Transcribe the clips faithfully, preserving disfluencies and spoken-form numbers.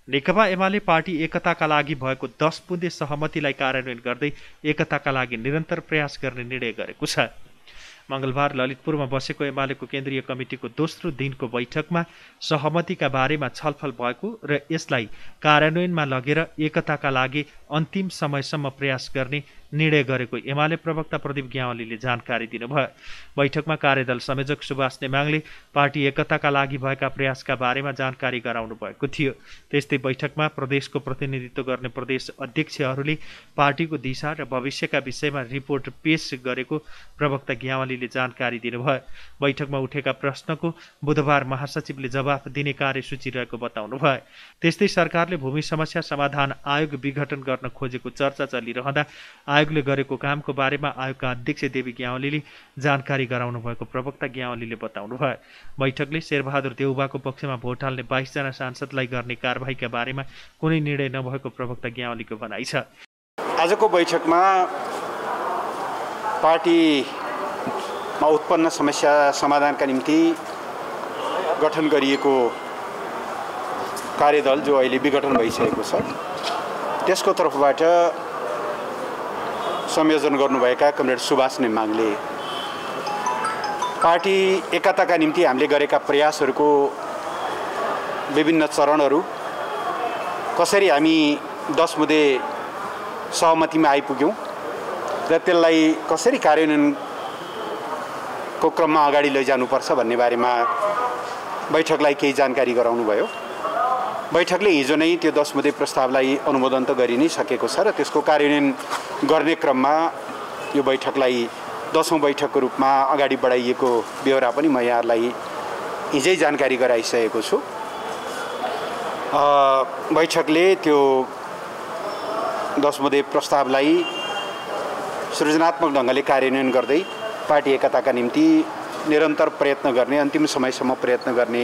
नेकपा UML party एकताका लागि भएको दस बुँदे सहमतिलाई कार्यान्वयन गर्दै एकताका लागि निरन्तर प्रयास गर्ने निर्णय गरेको छ। मंगलबार ललितपुरमा बसेको एमालेको केन्द्रीय कमिटिको दोस्रो दिनको बैठकमा सहमतिका बारेमा छलफल भएको र यसलाई कार्यान्वयनमा लगेर एकताका लागि अन्तिम समयसम्म प्रयास गर्ने निर्णय गरेको एमाले प्रवक्ता प्रदीप ग्यावालीले जानकारी दिनुभयो। बैठकमा कार्यदल संयोजक सुभाष नेमाङले पार्टी एकताका लागि भएका प्रयासका बारेमा जानकारी गराउनु भएको थियो। त्यस्तै बैठकमा प्रदेशको प्रतिनिधित्व गर्ने प्रदेश अध्यक्षहरूले पार्टीको दिशा र भविष्यका विषयमा रिपोर्ट पेश गरेको प्रवक्ता ग्यावालीले जानकारी दिनुभयो। बैठकमा उठेका प्रश्नको बुधबार महासचिवले जवाफ दिने कार्यसूची रहेको बताउनुभयो। त्यस्तै सरकारले भूमि समस्या समाधान आयोग विघटन गर्न खोजेको चर्चा चलिरहँदा आयोगले गरेको कामको बारेमा आयोगका अध्यक्ष देवी ग्यावालीले जानकारी गराउनु भएको प्रवक्ता ग्यावालीले बताउनुभयो। बैठकले शेरबहादुर देउबाको पक्षमा भोट हाल्ने बाइसजना सांसदलाई गर्ने कारबाहीका बारेमा कुनै निर्णय नभएको प्रवक्ता ग्यावालीको भनाइ छ। आजको बैठकमा पार्टीमा उत्पन्न समस्या समाधानका निम्ति गठन गरिएको कार्यदल जो अहिले विघटन भइसकेको छ त्यसको तर्फबाट संयोजन गर्नुभएका कमरेड सुभाष नेमाङले पार्टी एकताका निम्ति हामीले गरेका प्रयासहरूको विभिन्न चरणहरू कसरी हामी दस बुँदे सहमतिमा आइपुग्यौँ र त्यसलाई कसरी कार्यान्वयनको क्रममा अगाडि लैजानुपर्छ भन्ने बारेमा बैठकलाई केही जानकारी गराउनु भयो। बैठकले हिजो नै त्यो दस बुँदे प्रस्तावलाई अनुमोदन त गरि नै सकेको छ र त्यसको कार्यान्वयन गर्ने क्रममा यो बैठकलाई दसौँ बैठकको रूपमा अगाडि बढाइएको बेहोरा पनि म यहाँहरूलाई हिजै जानकारी गराइसकेको छु। बैठकले त्यो दस बुँदे प्रस्तावलाई सृजनात्मक ढङ्गले कार्यान्वयन गर्दै पार्टी एकताका निम्ति निरन्तर प्रयत्न गर्ने अन्तिम समयसम्म प्रयत्न गर्ने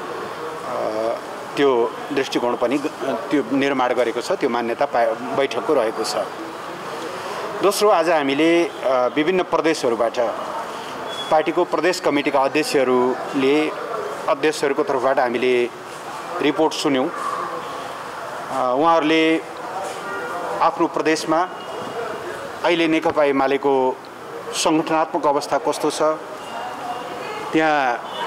त्यो दृष्टिकोण पनि त्यो निर्माण गरेको छ। त्यो मान्यता बैठकको रहेको छ। दोस्रो, आज हामीले विभिन्न प्रदेशहरूबाट पार्टीको प्रदेश कमिटीका अध्यक्षहरूले अध्यक्षहरूको तर्फबाट हामीले रिपोर्ट सुन्यौँ। उहाँहरूले आफ्नो प्रदेशमा अहिले नेकपा एमालेको सङ्गठनात्मक अवस्था कस्तो छ, त्यहाँ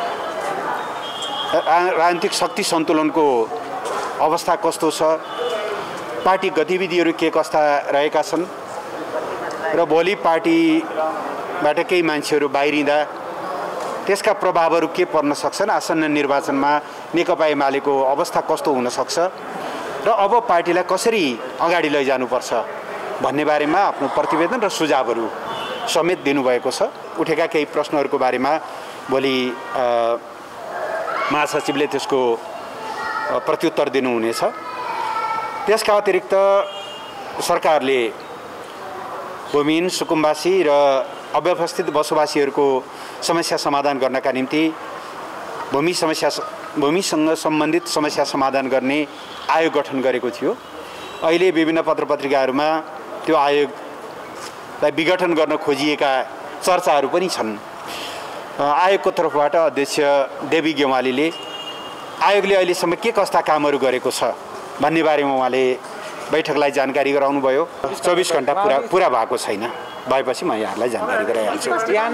राजनीतिक शक्ति सन्तुलनको अवस्था कस्तो छ, पार्टी गतिविधिहरू के कस्ता रहेका छन् र भोलि पार्टीबाट केही मान्छेहरू बाहिरिँदा त्यसका प्रभावहरू के पर्न सक्छन्, आसन्न निर्वाचनमा नेकपा एमालेको अवस्था कस्तो हुन सक्छ र अब पार्टीलाई कसरी अगाडि लैजानुपर्छ भन्ने बारेमा आफ्नो प्रतिवेदन र सुझावहरू समेत दिनुभएको छ। उठेका केही प्रश्नहरूको बारेमा भोलि महासचिवले त्यसको प्रत्युत्तर दिनुहुनेछ। त्यसका अतिरिक्त सरकारले भूमिहीन सुकुम्बासी र अव्यवस्थित बसोबासीहरूको समस्या समाधान गर्नका निम्ति भूमि समस्या भूमिसँग सम्बन्धित समस्या समाधान गर्ने आयोग गठन गरेको थियो। अहिले विभिन्न पत्रपत्रिकाहरूमा त्यो आयोगलाई विघटन गर्न खोजिएका चर्चाहरू पनि छन्। आयोगको तर्फबाट अध्यक्ष देवी गेवालीले आयोगले अहिलेसम्म के कस्ता कामहरू गरेको छ भन्ने बारेमा उहाँले बैठकलाई जानकारी गराउनु भयो। चौबिस घण्टा पुरा पुरा भएको छैन, भएपछि म यहाँहरूलाई जानकारी गराइहाल्छु।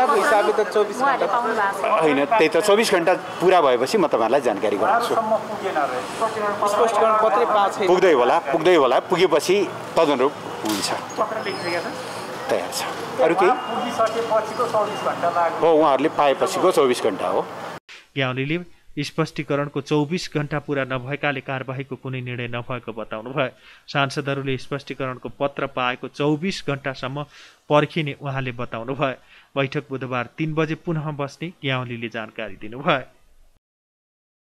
होइन, त्यही त चौबिस घण्टा पुरा भएपछि म तपाईँहरूलाई जानकारी गराउँछु। पुग्दै होला पुग्दै होला पुगेपछि तदनुरूप हुन्छ, तयार छ। अरू केही हो, उहाँहरूले पाएपछिको चौबिस घण्टा हो। ग्यावालीले स्पष्टीकरणको चौबिस घण्टा पुरा नभएकाले कारबाहीको कुनै निर्णय नभएको बताउनु भयो। सांसदहरूले स्पष्टीकरणको पत्र पाएको चौबिस घण्टासम्म पर्खिने उहाँले बताउनु भयो। बैठक बुधबार तीन बजे पुनः बस्ने ग्यावालीले जानकारी दिनुभयो।